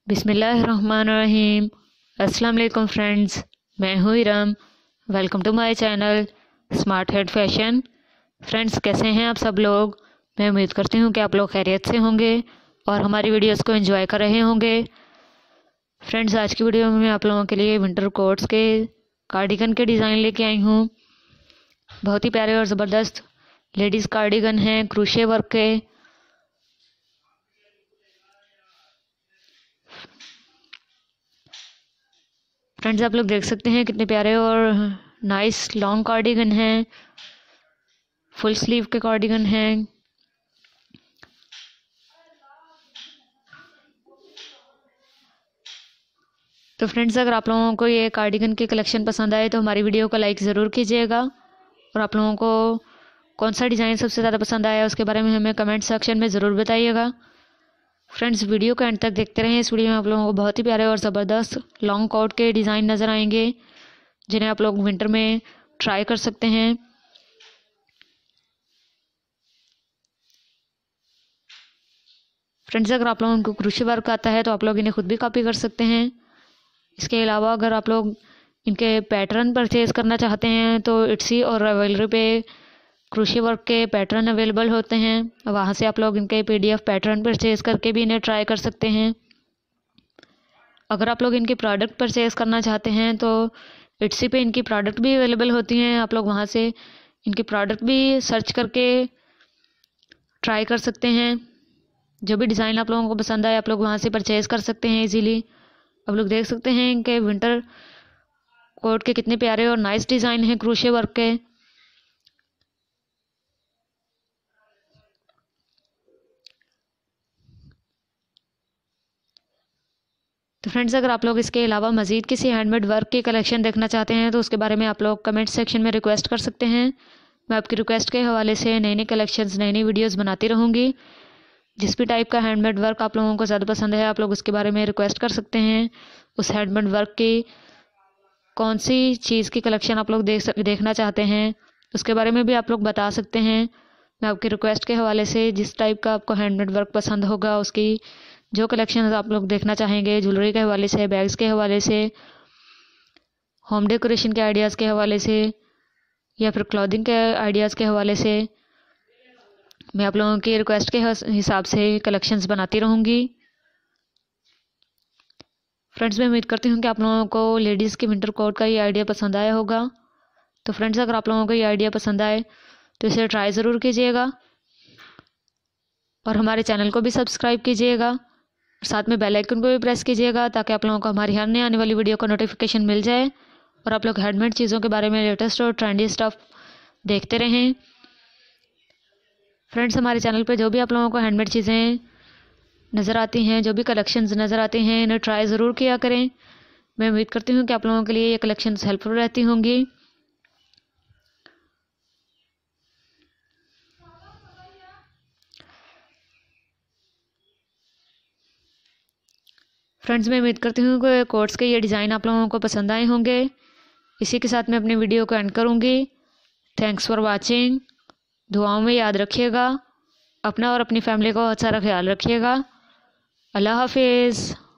बिस्मिल्लाहिर्रहमानिर्रहीम। अस्सलाम वालेकुम फ्रेंड्स, मैं हूँ Iram. Welcome to my channel smart head fashion. Friends, कैसे हैं आप सब लोग? मैं उम्मीद करती हूँ कि आप लोग खैरियत से होंगे और हमारी वीडियोस को एंजॉय कर रहे होंगे। फ्रेंड्स, आज की वीडियो में मैं आप लोगों के लिए विंटर कोट्स के कार्डिगन के डिज़ाइन लेके आई हूँ। बहुत ही प्यारे और ज़बरदस्त लेडीज़ कार्डिगन हैं क्रोशे वर्क के। फ्रेंड्स, आप लोग देख सकते हैं कितने प्यारे और नाइस लॉन्ग कार्डिगन हैं, फुल स्लीव के कार्डिगन हैं। तो फ्रेंड्स, अगर आप लोगों को ये कार्डिगन की कलेक्शन पसंद आए तो हमारी वीडियो को लाइक ज़रूर कीजिएगा और आप लोगों को कौन सा डिज़ाइन सबसे ज़्यादा पसंद आया उसके बारे में हमें कमेंट सेक्शन में ज़रूर बताइएगा। फ्रेंड्स, वीडियो को एंड तक देखते रहें। इस वीडियो में आप लोगों को बहुत ही प्यारे और ज़बरदस्त लॉन्ग कोट के डिज़ाइन नज़र आएंगे जिन्हें आप लोग विंटर में ट्राई कर सकते हैं। फ्रेंड्स, अगर आप लोगों को क्रोशे वर्क आता है तो आप लोग इन्हें खुद भी कॉपी कर सकते हैं। इसके अलावा अगर आप लोग इनके पैटर्न परचेज़ करना चाहते हैं तो इट्सी और रावेलरी पे क्रोशे वर्क के पैटर्न अवेलेबल होते हैं। वहाँ से आप लोग इनके PDF पैटर्न परचेज़ करके भी इन्हें ट्राई कर सकते हैं। अगर आप लोग इनके प्रोडक्ट परचेज़ करना चाहते हैं तो इट्सी पे इनकी प्रोडक्ट भी अवेलेबल होती हैं। आप लोग वहाँ से इनकी प्रोडक्ट भी सर्च करके ट्राई कर सकते हैं। जो भी डिज़ाइन आप लोगों को पसंद आए आप लोग वहाँ से परचेज़ कर सकते हैं इजीली। आप लोग देख सकते हैं इनके विंटर कोट के कितने प्यारे और नाइस डिज़ाइन हैं क्रोशे वर्क के। तो फ्रेंड्स, अगर आप लोग इसके अलावा मज़ीद किसी हैंडमेड वर्क की कलेक्शन देखना चाहते हैं तो उसके बारे में आप लोग कमेंट सेक्शन में रिक्वेस्ट कर सकते हैं। मैं आपकी रिक्वेस्ट के हवाले से नई नई कलेक्शंस नई नई वीडियोस बनाती रहूँगी। जिस भी टाइप का हैंडमेड वर्क आप लोगों को ज़्यादा पसंद है आप लोग उसके बारे में रिक्वेस्ट कर सकते हैं। उस हैंडमेड वर्क की कौन सी चीज़ की कलेक्शन आप लोग देखना चाहते हैं उसके बारे में भी आप लोग बता सकते हैं। मैं आपकी रिक्वेस्ट के हवाले से जिस टाइप का आपको हैंडमेड वर्क पसंद होगा उसकी जो कलेक्शन आप लोग देखना चाहेंगे, ज्वेलरी के हवाले से, बैग्स के हवाले से, होम डेकोरेशन के आइडियाज़ के हवाले से या फिर क्लॉथिंग के आइडियाज़ के हवाले से, मैं आप लोगों की रिक्वेस्ट के हिसाब से कलेक्शंस बनाती रहूँगी। फ्रेंड्स, मैं उम्मीद करती हूँ कि आप लोगों को लेडीज़ के विंटर कोट का ये आइडिया पसंद आया होगा। तो फ्रेंड्स, अगर आप लोगों को ये आइडिया पसंद आए तो इसे ट्राई ज़रूर कीजिएगा और हमारे चैनल को भी सब्सक्राइब कीजिएगा और साथ में बेल आइकन को भी प्रेस कीजिएगा ताकि आप लोगों को हमारी हर नई आने वाली वीडियो का नोटिफिकेशन मिल जाए और आप लोग हैंडमेड चीज़ों के बारे में लेटेस्ट और ट्रेंडी स्टफ देखते रहें। फ्रेंड्स, हमारे चैनल पे जो भी आप लोगों को हैंडमेड चीज़ें नज़र आती हैं, जो भी कलेक्शंस नज़र आती हैं, इन्हें ट्राई ज़रूर किया करें। मैं उम्मीद करती हूँ कि आप लोगों के लिए ये कलेक्शंस हेल्पफुल रहती होंगी। फ्रेंड्स, मैं उम्मीद करती हूँ कि कोट्स के ये डिज़ाइन आप लोगों को पसंद आए होंगे। इसी के साथ मैं अपनी वीडियो को एंड करूँगी। Thanks for watching. दुआओं में याद रखिएगा, अपना और अपनी फैमिली का बहुत सारा ख्याल रखिएगा। अल्लाह हाफिज़।